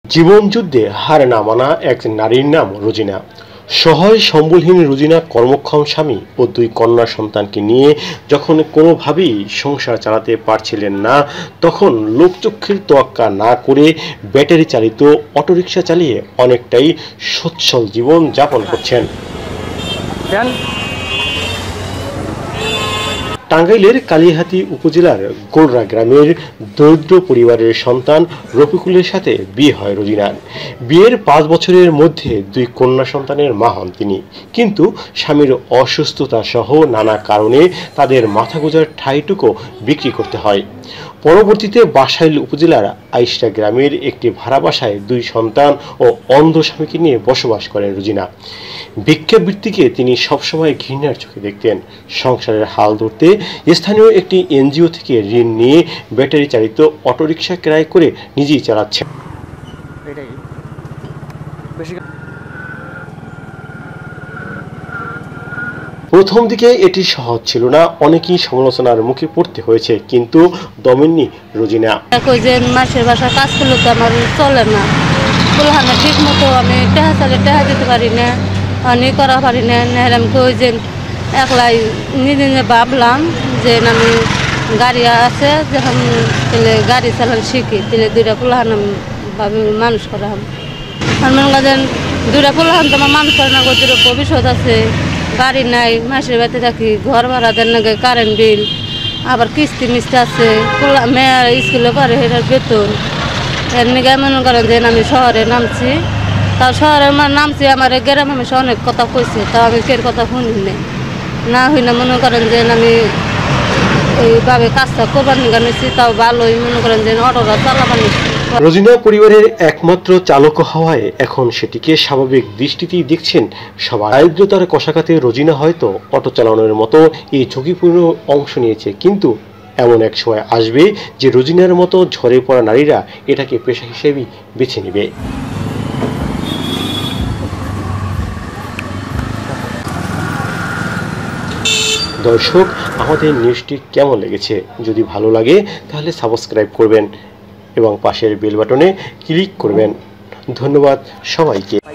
জীবনযুদ্ধে হার না মানা এক নারীর নাম রোজিনা। সহায় সম্বলহীন রোজিনা কর্মক্ষম স্বামী ও দুই কন্যা সন্তানকে নিয়ে যখন কোনোভাবেই সংসার চালাতে পারছিলেন না, তখন লোকচক্ষুর তোয়াক্কা না করে ব্যাটারি চালিত অটোরিকশা চালিয়ে অনেকটাই সচ্ছল জীবন যাপন করছেন। টাঙ্গাইলের কালিহাতী উপজেলার গোলরা গ্রামের দরিদ্র পরিবারের সন্তান রফিকুলের সাথে বিয়ে হয় রোজিনার। বিয়ের 5 বছরের মধ্যে দুই কন্যা সন্তানের মা হন তিনি, কিন্তু স্বামীর অসুস্থতা সহ নানা কারণে তাদের মাথা গোঁজার ঠাঁইটুকু বিক্রি করতে হয়। পরবর্তীতে বাসাইল উপজেলার আইসরা গ্রামের একটি ভাড়া বাসায় দুই সন্তান ও অন্ধ স্বামীকে নিয়ে বসবাস করেন রোজিনা। ভিক্ষাবৃত্তিকে তিনি সবসময় ঘৃণার চোখে দেখতেন। সংসারের হাল ধরতে স্থানীয় একটি এনজিও থেকে ঋণ নিয়ে ব্যাটারি চালিত অটোরিকশা ক্রয় করে নিজেই চালাচ্ছেন। প্রথম দিকে এটি সহজ ছিল না, অনেকেই সমালোচনার মুখে পড়তে হয়েছে, কিন্তু দমেননি রোজিনা। মাসের বাসা কাজ করলে তো আমার চলে না, ঠিক মতো আমি টেহা চালে টেহা দিতে পারি না, অনেক করা পারি না। আমি কই যে একলাই নিজে নিজে ভাবলাম যে আমি গাড়ি আছে, যখন তাহলে গাড়ি চালান শিখি, তাহলে দুইটা পোলাহান ভাবি মানুষ করা হবে। মনে করেন দুইটা পোলাহান তো আমার মানুষ করে না, দুটো ভবিষ্যৎ আছে, গাড়ি নাই, মাসের বাড়িতে থাকি, ঘর ভাড়া দেন না, কারেন্ট বিল, আবার কিস্তি মিস্তি আছে, মেয়ে স্কুলে পড়ে সেটার বেতন। এর নিকে মনে করেন যে আমি শহরে নামছি, তাও শহরে নামছি, আমার গ্রামে আমি অনেক কথা কইছে, তাও আমি কের কথা শুনি না হই না। মনে করেন যে আমি এইভাবে কাজটা করবার নিয়ে নিচ্ছি, তাও ভালোই মনে করেন যে অটোটা চালাবার নিচ্ছি। রোজিনা পরিবারের একমাত্র চালক হওয়ায় এখন সেটিকে স্বাভাবিক দৃষ্টিতেই দেখছেন সবাই। দারিদ্রতার কষাঘাতে রোজিনা হয়তো অটো চালানোর মতো এই ঝুঁকিপূর্ণ অংশ নিয়েছে, কিন্তু এমন এক সময় আসবে যে রোজিনার মতো ঝরে পড়া নারীরা এটাকে পেশা হিসেবেই বেছে নেবে। দর্শক, আমাদের নিউজটি কেমন লেগেছে? যদি ভালো লাগে তাহলে সাবস্ক্রাইব করবেন এবং পাশের বেল বাটনে ক্লিক করবেন। ধন্যবাদ সবাইকে।